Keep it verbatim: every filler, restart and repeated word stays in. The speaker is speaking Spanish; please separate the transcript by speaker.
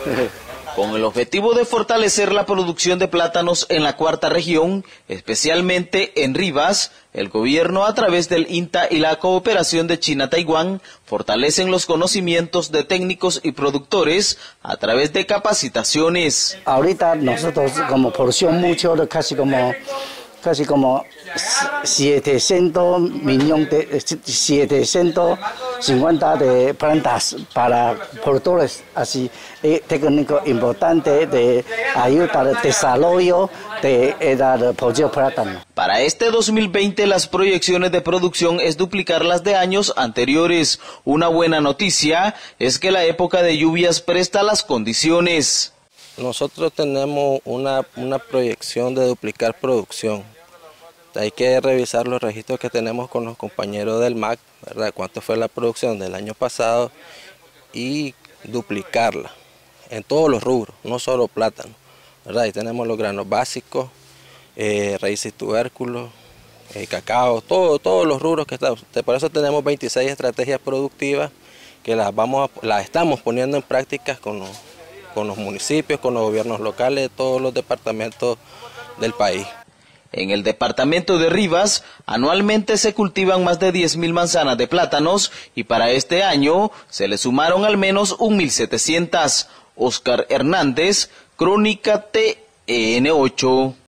Speaker 1: Con el objetivo de fortalecer la producción de plátanos en la cuarta región, especialmente en Rivas, el gobierno a través del INTA y la cooperación de China-Taiwán fortalecen los conocimientos de técnicos y productores a través de capacitaciones.
Speaker 2: Ahorita nosotros como porción mucho, casi como casi como setecientos millones de setecientos cincuenta de plantas para productores así eh, técnico importante de ayuda al desarrollo de el pollo plátano.
Speaker 1: Para este dos mil veinte las proyecciones de producción es duplicar las de años anteriores. Una buena noticia es que la época de lluvias presta las condiciones.
Speaker 3: Nosotros tenemos una, una proyección de duplicar producción. Hay que revisar los registros que tenemos con los compañeros del M A C, ¿verdad? Cuánto fue la producción del año pasado y duplicarla en todos los rubros, no solo plátano, ¿verdad? Ahí tenemos los granos básicos, eh, raíces y tubérculos, eh, cacao, todo, todos los rubros que están. Por eso tenemos veintiséis estrategias productivas que las, vamos a, las estamos poniendo en práctica con los, con los municipios, con los gobiernos locales de todos los departamentos del país.
Speaker 1: En el departamento de Rivas, anualmente se cultivan más de diez mil manzanas de plátanos y para este año se le sumaron al menos mil setecientas. Oscar Hernández, Crónica T N ocho.